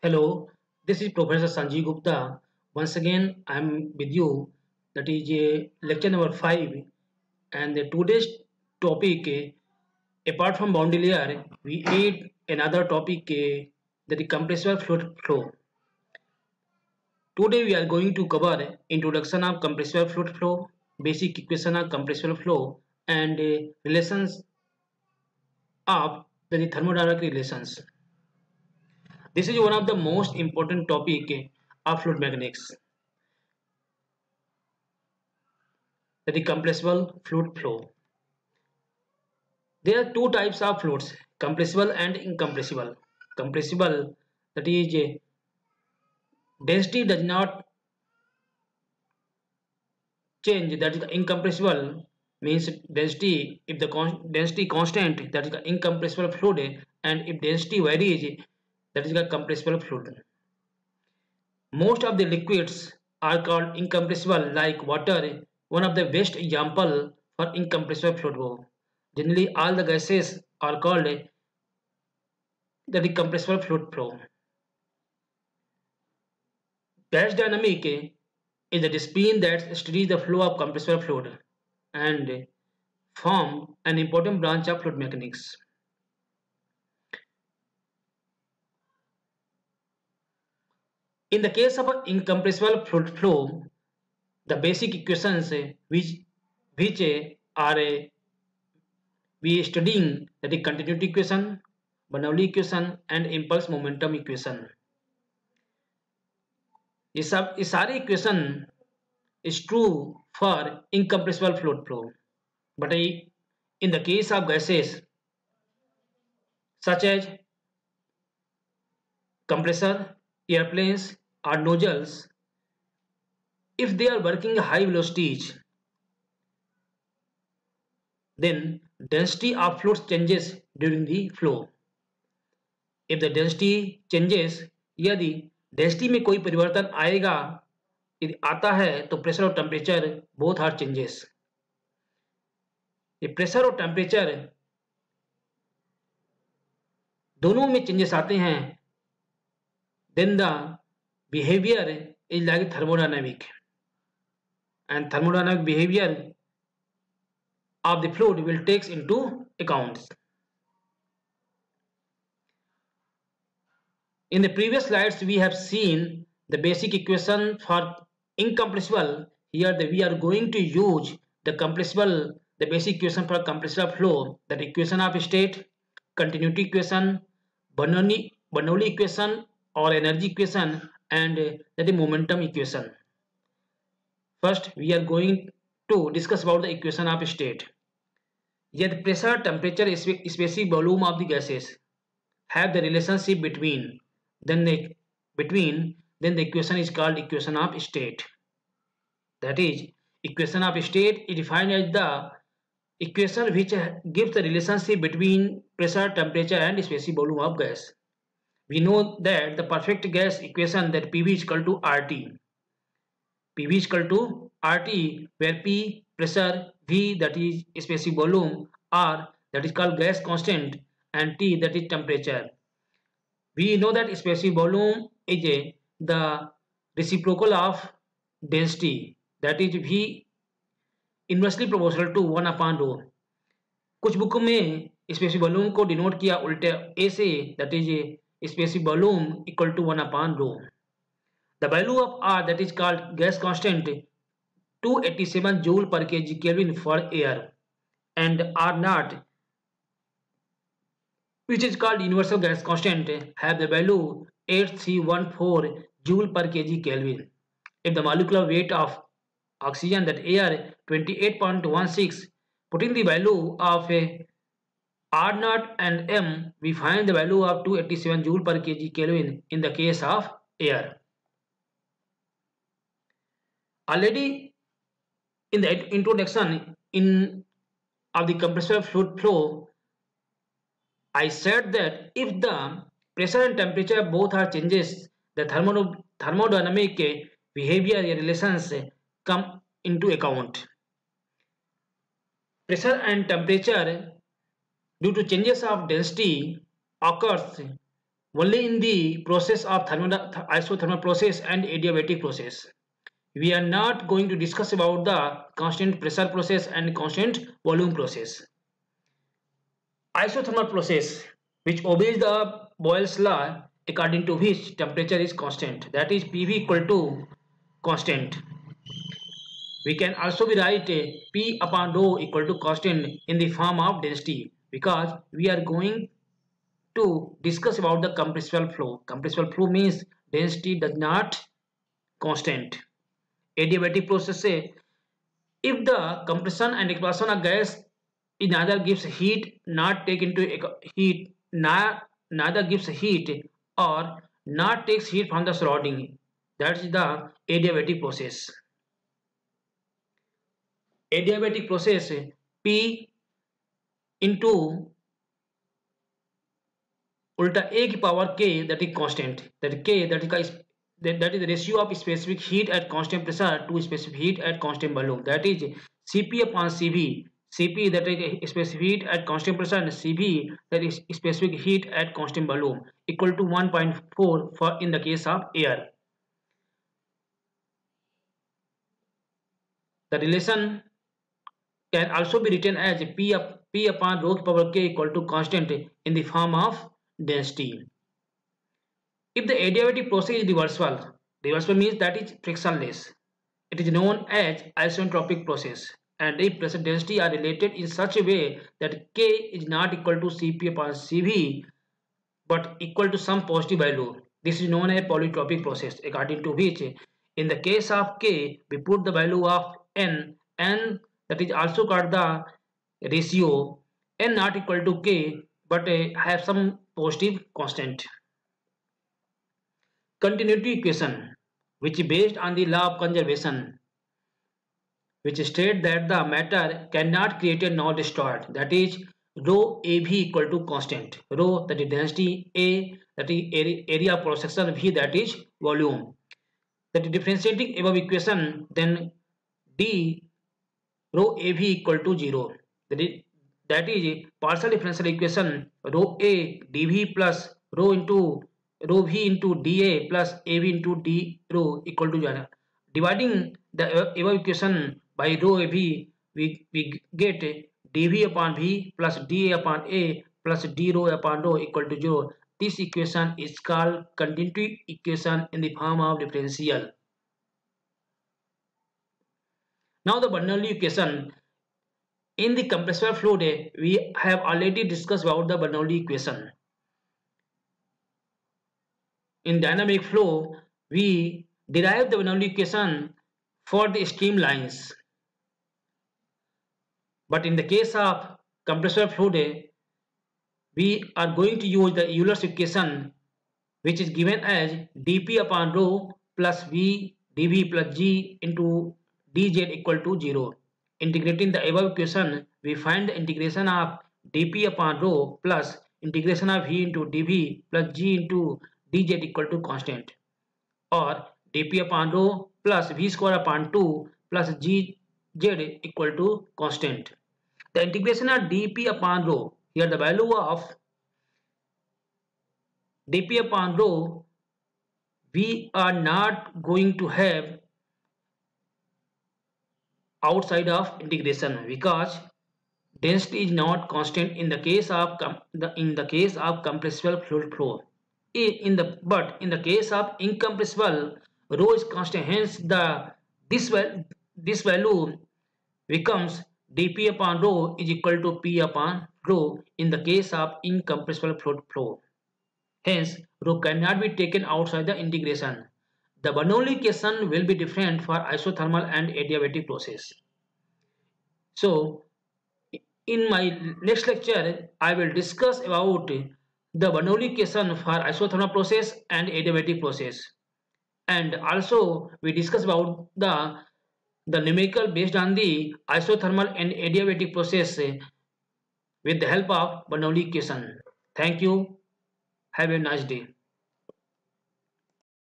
Hello, this is Professor Sanjeev Gupta. Once again, I'm with you. That is lecture number 5. And today's topic, apart from boundary layer, we add another topic that is compressible fluid flow. Today we are going to cover introduction of compressible fluid flow, basic equation of compressible flow, and relations of the thermodynamic relations. This is one of the most important topic of fluid mechanics. The compressible fluid flow. There are two types of fluids, compressible and incompressible. Compressible, that is, density does not change, that is incompressible means density, if the density constant, that is the incompressible fluid, and if density varies, that is the compressible fluid. Most of the liquids are called incompressible, like water, one of the best example for incompressible fluid. Generally, all the gases are called the compressible fluid flow. Gas dynamic is the discipline that studies the flow of compressible fluid and form an important branch of fluid mechanics. In the case of an incompressible fluid flow, the basic equations which are we studying, that is continuity equation, Bernoulli equation and impulse momentum equation. ये सारे equation is true for incompressible fluid flow, but in the case of gases such as compressor, airplanes or nozzles, if they are working at high velocities, then density of fluid changes during the flow. If the density changes, यदि density में कोई परिवर्तन आएगा, यदि आता है तो pressure और टेम्परेचर बोथ आर चेंजेस. ये प्रेशर और टेम्परेचर दोनों में चेंजेस आते हैं, then the behavior is like thermodynamic, and thermodynamic behavior of the fluid will takes into account. In the previous slides, we have seen the basic equation for incompressible. Here we are going to use the compressible, the basic equation for compressible flow, that equation of state, continuity equation, Bernoulli equation or energy equation, and that is momentum equation. First, we are going to discuss about the equation of state. Yet pressure, temperature, specific volume of the gases have the relationship between, then the equation is called equation of state. That is, equation of state is defined as the equation which gives the relationship between pressure, temperature and specific volume of gas. We know that the perfect gas equation, that PV is equal to RT. PV is equal to RT, where P pressure, V that is specific volume, R that is called gas constant, and T that is temperature. We know that specific volume is the reciprocal of density, that is V inversely proportional to 1 upon rho. कुछ book में specific volume को denote किया उल्टे A से, that is specific volume equal to 1 upon rho. The value of R, that is called gas constant, 287 joule per kg Kelvin for air, and R naught, which is called universal gas constant, have the value 8314 joule per kg Kelvin. If the molecular weight of oxygen, that air, 28.16, putting the value of R naught and M, we find the value of 287 joule per kg Kelvin in the case of air. Already in the introduction of the compressible fluid flow, I said that if the pressure and temperature both are changes, the thermodynamic behavior relations come into account. Pressure and temperature due to changes of density occurs only in the process of isothermal process and adiabatic process. We are not going to discuss about the constant pressure process and constant volume process. Isothermal process, which obeys the Boyle's law, according to which temperature is constant, that is PV equal to constant. We can also be write P upon rho equal to constant in the form of density, because we are going to discuss about the compressible flow. Compressible flow means density does not constant. Adiabatic process say if the compression and expansion of gas it neither gives heat not take into heat neither gives heat or not takes heat from the surrounding, that is the adiabatic process. Adiabatic process P into ulta a की power k, that is constant, that k that is the ratio of specific heat at constant pressure to specific heat at constant volume, that is Cp upon Cv. Cp that is specific heat at constant pressure and Cv that is specific heat at constant volume equal to 1.4 for in the case of air. The relation can also be written as P upon rho power k equal to constant in the form of density. If the adiabatic process is reversible means that is frictionless. It is known as isentropic process, and if pressure density are related in such a way that K is not equal to Cp upon Cv but equal to some positive value, this is known as polytropic process, according to which in the case of K we put the value of n that is also called the ratio n not equal to K but have some positive constant. Continuity equation, which is based on the law of conservation, which state that the matter cannot create nor destroyed, that is rho AB equal to constant, rho that is density, A that is area of cross section, V that is volume. That is differentiating above equation, then D rho AB equal to 0. That is partial differential equation rho A dV plus rho into rho V into dA plus AB into d rho equal to 0. Dividing the above equation by rho AB, we get dV upon V plus dA upon A plus d rho upon rho equal to 0. This equation is called continuity equation in the form of differential. Now the Bernoulli equation. In the compressible flow day, we have already discussed about the Bernoulli equation. In dynamic flow, we derive the Bernoulli equation for the streamlines. But in the case of compressible flow day, we are going to use the Euler's equation, which is given as dP upon rho plus V dV plus G into dz equal to 0. Integrating the above equation, we find the integration of dP upon rho plus integration of V into dV plus G into dz equal to constant, or dP upon rho plus V square upon 2 plus Gz equal to constant. The integration of dP upon rho, here the value of dP upon rho we are not going to have outside of integration, because density is not constant in the case of compressible fluid flow. In the case of incompressible, rho is constant. Hence, this value becomes dP upon rho is equal to P upon rho in the case of incompressible fluid flow. Hence, rho cannot be taken outside the integration. The Bernoulli equation will be different for isothermal and adiabatic process. So, in my next lecture, I will discuss about the Bernoulli equation for isothermal process and adiabatic process, and also we discuss about the numerical based on the isothermal and adiabatic process with the help of Bernoulli equation. Thank you. Have a nice day.